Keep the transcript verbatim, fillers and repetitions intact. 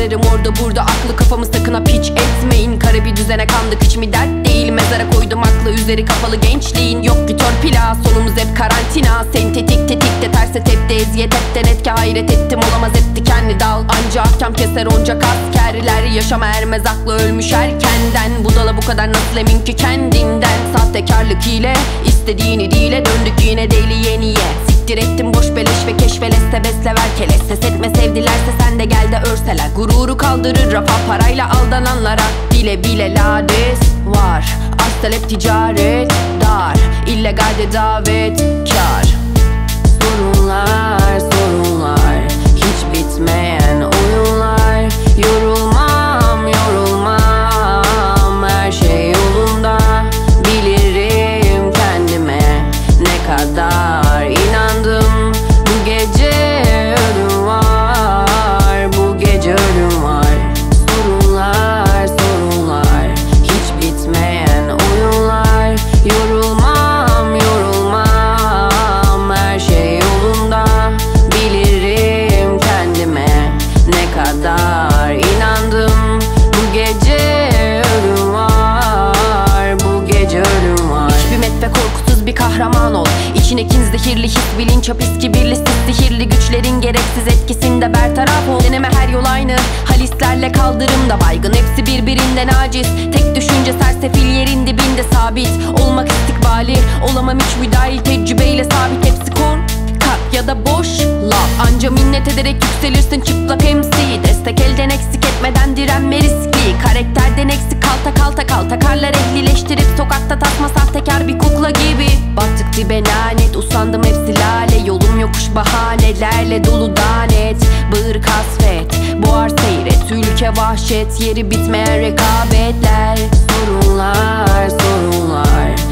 Ağlarım orada burada, aklı kafamı sakın ha piç etmeyin. Kara bir düzene kandık, hiç mi dert değil? Mezara koydum aklı, üzeri kapalı gençliğin. Yok ki torpila, sonumuz hep karantina. Sentetik tetikte, terse tepte, eziyet etten etki. Hayret ettim, olamaz etti kendi dal. Anca ahkam keser onca askerler. Yaşama ermez, aklı ölmüş erkenden. Budala bu kadar nasıl emin ki kendinden? Sahtekarlık ile istediğini dile, döndük yine deli yeniye. Siktir ettim boş beleş ve keşfeleste besle ver keleş. Ses etme sevdilerse sen de gel de örseler. Gururu kaldırır rafa, parayla aldananlara bile bile lades var. Arz talep ticaret dar, illegalde davet kar. Sorunlar sorunlar, hiç bitmeyen oyunlar. Yorulmam yorulmam, her şey yolunda. Bilirim kendime ne kadar inandım. Bu gece ölüm var, bu gece ölüm var. Sorunlar sorunlar, hiç bitmeyen oyunlar. Yorulmam yorulmam, her şey yolunda. Bilirim kendime ne kadar inandım. Bu gece ölüm var, bu gece ölüm var. Hükümet ve korkusuz bir kahraman ol. İçine kin zehirli his, bilinç hapis kibirli siz. Sihirli güçlerin gereksiz etkisinde bertaraf ol. Deneme her yol aynı, halislerle kaldırımda baygın. Hepsi birbirinden aciz, tek düşünce sersefil yerin dibinde sabit. Olmak istikbali, olamam hiç müdahil, tecrübeyle sabit. Hepsi kon, kalp ya da boş laf. Anca minnet ederek yükselirsin çıplak M C. Destek elden eksik etmeden direnme riski. Karakterden eksik kalta kalta kal. Takarlar ehlileştirip sokakta takma sahtekar bir kukla gibi. Battık dibe lanet, usandım hepsi lale. Yolum yokuş bahanelerle dolu danet. Bağır kasvet, boğar seyret. Ülke vahşet, yeri bitmeyen rekabetler. Sorunlar sorunlar,